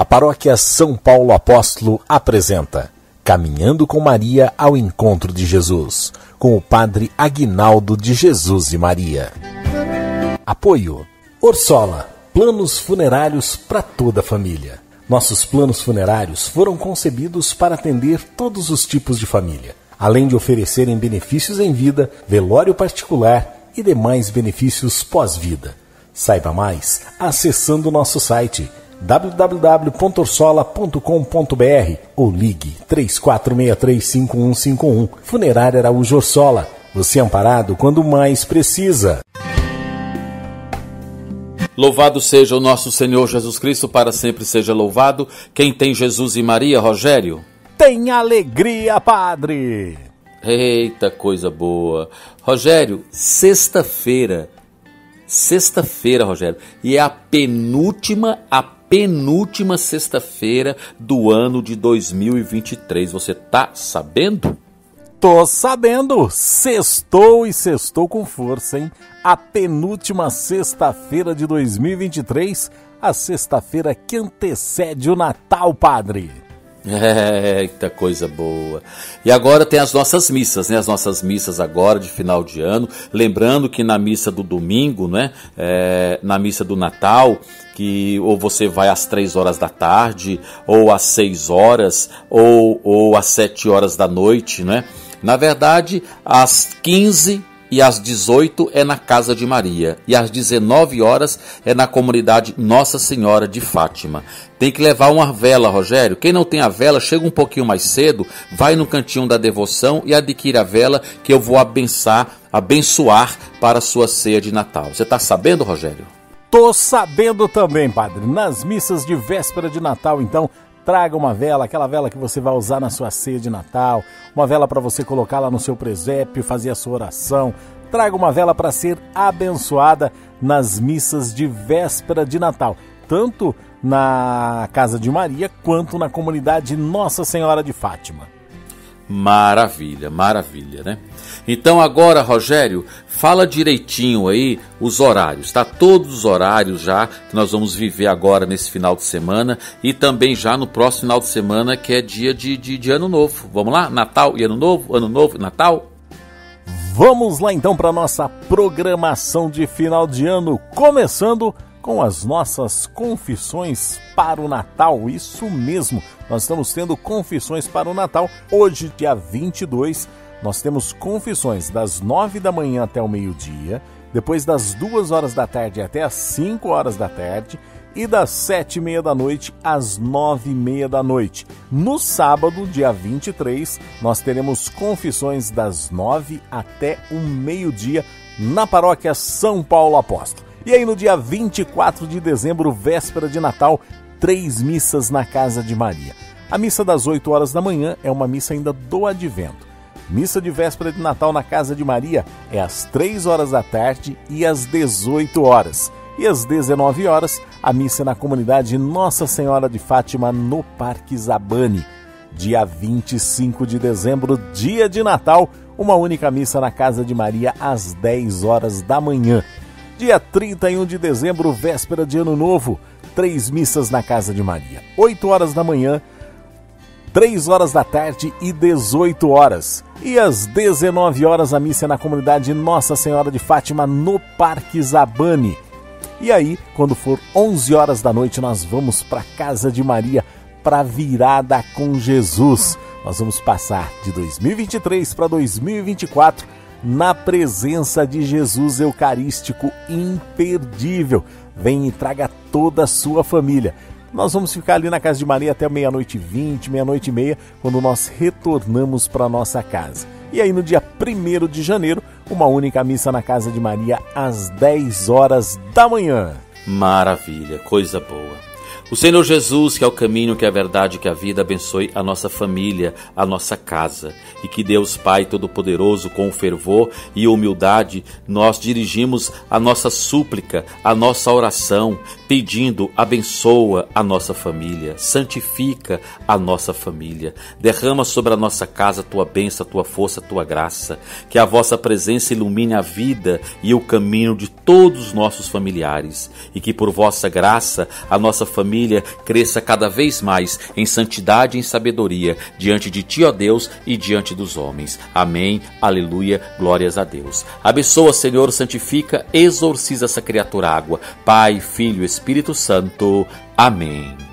A Paróquia São Paulo Apóstolo apresenta Caminhando com Maria ao Encontro de Jesus, com o Padre Aguinaldo de Jesus e Maria. Apoio Orsola, planos funerários para toda a família. Nossos planos funerários foram concebidos para atender todos os tipos de família, além de oferecerem benefícios em vida, velório particular e demais benefícios pós-vida. Saiba mais acessando nosso site www.orsola.com.br ou ligue 3463-5151. Funerária Araújo Orsola. Você é amparado quando mais precisa. Louvado seja o nosso Senhor Jesus Cristo, para sempre seja louvado. Quem tem Jesus e Maria, Rogério? Tem alegria, Padre! Eita, coisa boa. Rogério, sexta-feira, Rogério, e é a penúltima sexta-feira do ano de 2023. Você tá sabendo? Tô sabendo. Sextou e sextou com força, hein? A penúltima sexta-feira de 2023, a sexta-feira que antecede o Natal, Padre. Eita, coisa boa. E agora tem as nossas missas, né? As nossas missas agora de final de ano. Lembrando que na missa do domingo, né? Na missa do Natal, que ou você vai às 3 horas da tarde, ou às 6 horas, ou às 7 horas da noite, né? Na verdade, às 15 e às 18 é na Casa de Maria, e às 19 horas é na comunidade Nossa Senhora de Fátima. Tem que levar uma vela, Rogério. Quem não tem a vela, chega um pouquinho mais cedo, vai no cantinho da devoção e adquire a vela, que eu vou abençoar para a sua ceia de Natal. Você está sabendo, Rogério? Tô sabendo também, Padre. Nas missas de véspera de Natal, então, traga uma vela, aquela vela que você vai usar na sua ceia de Natal, uma vela para você colocar lá no seu presépio, fazer a sua oração. Traga uma vela para ser abençoada nas missas de véspera de Natal, tanto na Casa de Maria quanto na comunidade Nossa Senhora de Fátima. Maravilha, maravilha, né? Então agora, Rogério, fala direitinho aí os horários, tá? Todos os horários já que nós vamos viver agora nesse final de semana e também já no próximo final de semana, que é dia de Ano Novo. Vamos lá? Natal e Ano Novo e Natal? Vamos lá então para nossa programação de final de ano, começando com as nossas confissões para o Natal. Isso mesmo, nós estamos tendo confissões para o Natal. Hoje, dia 22, nós temos confissões das 9 da manhã até o meio-dia, depois das 2 horas da tarde até as 5 horas da tarde e das 7h30 da noite às 9h30 da noite. No sábado, dia 23, nós teremos confissões das 9 até o meio-dia na Paróquia São Paulo Apóstolo. E aí no dia 24 de dezembro, véspera de Natal, 3 missas na Casa de Maria. A missa das 8 horas da manhã é uma missa ainda do Advento. Missa de véspera de Natal na Casa de Maria é às 3 horas da tarde e às 18 horas. E às 19 horas, a missa na comunidade Nossa Senhora de Fátima, no Parque Zabane. Dia 25 de dezembro, dia de Natal, uma única missa na Casa de Maria às 10 horas da manhã. Dia 31 de dezembro, véspera de Ano Novo, 3 missas na Casa de Maria. 8 horas da manhã, 3 horas da tarde e 18 horas. E às 19 horas, a missa na comunidade Nossa Senhora de Fátima, no Parque Zabane. E aí, quando for 11 horas da noite, nós vamos para a Casa de Maria para virada com Jesus. Nós vamos passar de 2023 para 2024 na presença de Jesus Eucarístico imperdível. Vem e traga toda a sua família. Nós vamos ficar ali na Casa de Maria até 00h20, 00h30, quando nós retornamos para nossa casa. E aí no dia 1º de janeiro, uma única missa na Casa de Maria às 10 horas da manhã. Maravilha, coisa boa. O Senhor Jesus, que é o caminho, que é a verdade, que é a vida, abençoe a nossa família, a nossa casa. E que Deus Pai Todo-Poderoso, com fervor e humildade, nós dirigimos a nossa súplica, a nossa oração, pedindo: abençoa a nossa família, santifica a nossa família, derrama sobre a nossa casa a tua bênção, a tua força, a tua graça, que a vossa presença ilumine a vida e o caminho de todos os nossos familiares, e que por vossa graça a nossa família família cresça cada vez mais em santidade e em sabedoria diante de Ti, ó Deus, e diante dos homens. Amém, aleluia, glórias a Deus. Abençoa, Senhor, santifica, exorciza essa criatura água. Pai, Filho, Espírito Santo. Amém.